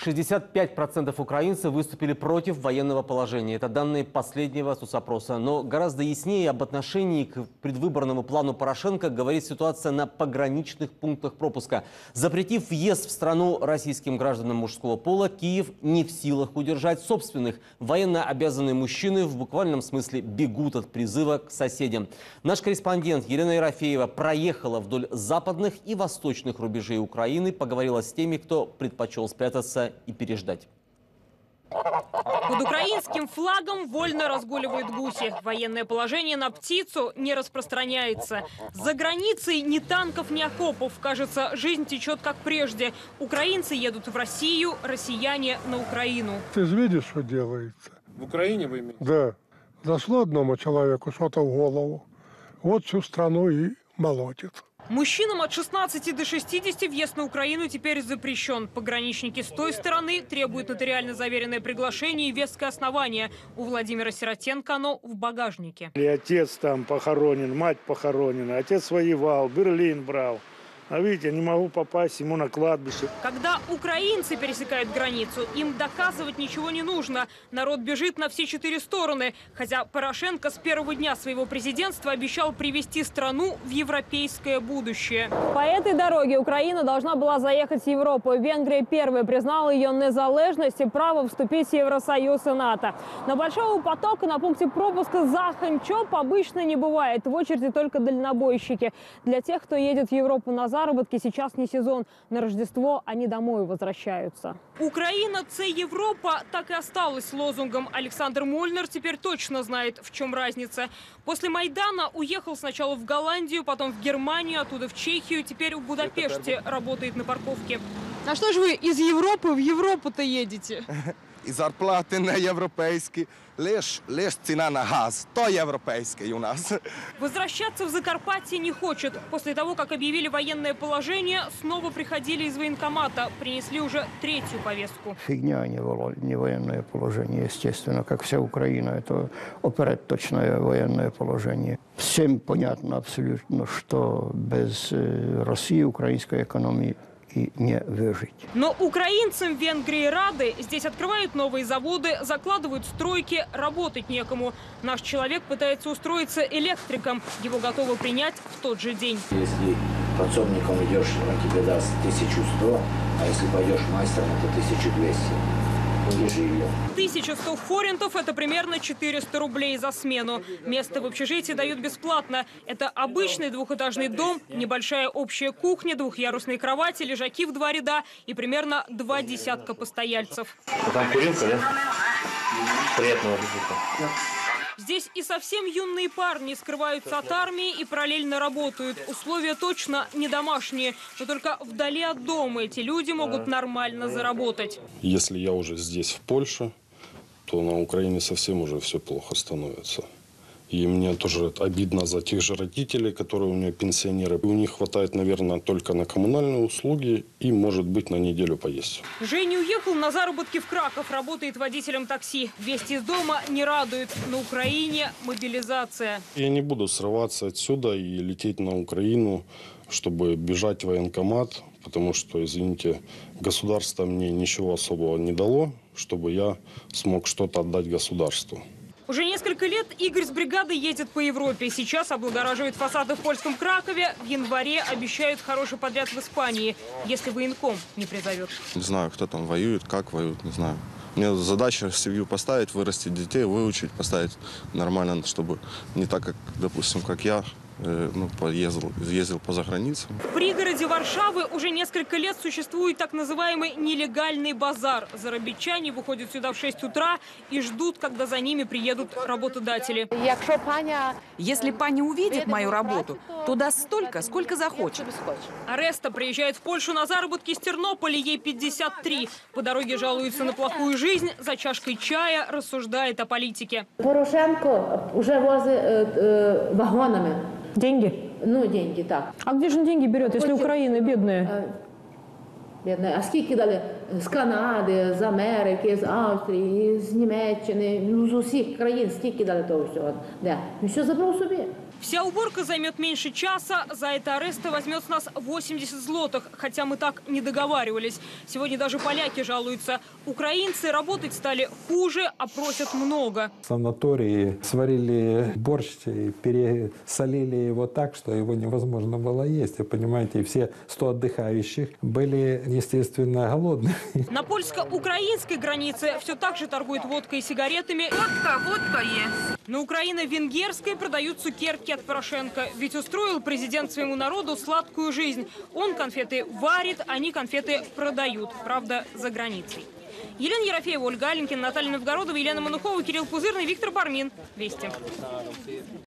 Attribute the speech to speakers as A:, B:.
A: 65% украинцев выступили против военного положения. Это данные последнего соцопроса. Но гораздо яснее об отношении к предвыборному плану Порошенко говорит ситуация на пограничных пунктах пропуска. Запретив въезд в страну российским гражданам мужского пола, Киев не в силах удержать собственных. Военно обязанные мужчины в буквальном смысле бегут от призыва к соседям. Наш корреспондент Елена Ерофеева проехала вдоль западных и восточных рубежей Украины, поговорила с теми, кто предпочел спрятаться и переждать.
B: Под украинским флагом вольно разгуливают гуси. Военное положение на птицу не распространяется. За границей ни танков, ни окопов. Кажется, жизнь течет как прежде. Украинцы едут в Россию, россияне на Украину.
C: Ты же видишь, что делается?
D: В Украине вы имеете?
C: Да. Зашло одному человеку что-то в голову. Вот всю страну и молотит.
B: Мужчинам от 16 до 60 въезд на Украину теперь запрещен. Пограничники с той стороны требуют нотариально заверенное приглашение и веское основание. У Владимира Сиротенко оно в багажнике.
E: И отец там похоронен, мать похоронена, отец воевал, Берлин брал. А видите, я не могу попасть ему на кладбище.
B: Когда украинцы пересекают границу, им доказывать ничего не нужно. Народ бежит на все 4 стороны. Хотя Порошенко с первого дня своего президентства обещал привести страну в европейское будущее.
F: По этой дороге Украина должна была заехать в Европу. Венгрия первая признала ее незалежность и право вступить в Евросоюз и НАТО. Но большого потока на пункте пропуска Заханчоп обычно не бывает. В очереди только дальнобойщики. Для тех, кто едет в Европу на заработки, сейчас не сезон. На Рождество они домой возвращаются.
B: Украина – це Европа так и осталась лозунгом. Александр Мольнер теперь точно знает, в чем разница. После Майдана уехал сначала в Голландию, потом в Германию, оттуда в Чехию. Теперь в Будапеште работает на парковке. А что же вы из Европы в Европу-то едете?
G: І зарплати не європейські, лиш ціна на газ. То європейський у нас.
B: Возвращаться в Закарпатье не хочет. После того, как объявили военное положение, снова приходили из военкомата. Принесли уже 3-ю повестку.
H: Фигня, а не военное положение, естественно. Как вся Украина, это операточное военное положение. Всем понятно абсолютно, что без России украинской экономии и не выжить.
B: Но украинцам в Венгрии рады. Здесь открывают новые заводы, закладывают стройки, работать некому. Наш человек пытается устроиться электриком. Его готовы принять в тот же день.
I: Если подсобником идешь, он тебе даст 1100, а если пойдешь мастером, то 1200.
B: 1100 форинтов – это примерно 400 рублей за смену. Место в общежитии дают бесплатно. Это обычный двухэтажный дом, небольшая общая кухня, двухъярусные кровати, лежаки в 2 ряда и примерно 2 десятка постояльцев.
J: Там курилка, да? Приятного аппетита.
B: Здесь и совсем юные парни скрываются от армии и параллельно работают. Условия точно не домашние, но только вдали от дома эти люди могут нормально заработать.
D: Если я уже здесь, в Польше, то на Украине совсем уже все плохо становится. И мне тоже обидно за тех же родителей, которые у меня пенсионеры. У них хватает, наверное, только на коммунальные услуги и, может быть, на неделю поесть.
B: Женя уехал на заработки в Краков, работает водителем такси. Вести из дома не радует. На Украине мобилизация.
D: Я не буду срываться отсюда и лететь на Украину, чтобы бежать в военкомат, потому что, извините, государство мне ничего особого не дало, чтобы я смог что-то отдать государству.
B: Уже несколько лет Игорь с бригадой ездит по Европе. Сейчас облагораживает фасады в польском Кракове. В январе обещают хороший подряд в Испании, если военком не призовет.
G: Не знаю, кто там воюет, как воюет, не знаю. Мне задача семью поставить, вырастить детей, выучить, поставить нормально, чтобы не так, как, допустим, как я. Ездил по заграницам.
B: В пригороде Варшавы уже несколько лет существует так называемый нелегальный базар. Заработчане выходят сюда в 6 утра и ждут, когда за ними приедут работодатели.
K: Если пани увидит мою работу, то даст столько, сколько захочет.
B: Ареста приезжает в Польшу на заработки из Тернополя, ей 53. По дороге жалуется на плохую жизнь, за чашкой чая рассуждает о политике.
L: Порошенко уже возит вагонами.
F: Деньги?
L: Ну, деньги, так.
F: А где же он деньги берет, если Украина бедная?
L: Бідна. А скільки дали з Канади, з Америки, з Австрії, з Німеччини, з усіх країн, скільки дали того всього? Де? Він що забрав собі?
B: Вся уборка займет меньше часа. За это ареста возьмет с нас 80 злотых. Хотя мы так не договаривались. Сегодня даже поляки жалуются. Украинцы работать стали хуже, а просят много.
M: В санатории сварили борщ и пересолили его так, что его невозможно было есть. Вы понимаете, и все 100 отдыхающих были, естественно, голодными.
B: На польско-украинской границе все так же торгуют водкой и сигаретами. Водка есть. На украино-венгерской продают цукерки от Порошенко. Ведь устроил президент своему народу сладкую жизнь. Он конфеты варит, они конфеты продают. Правда, за границей. Елена Ерофеева, Ольга Аленкина, Наталья Новгородова, Елена Манухова, Кирилл Пузырный, Виктор Бармин. Вести.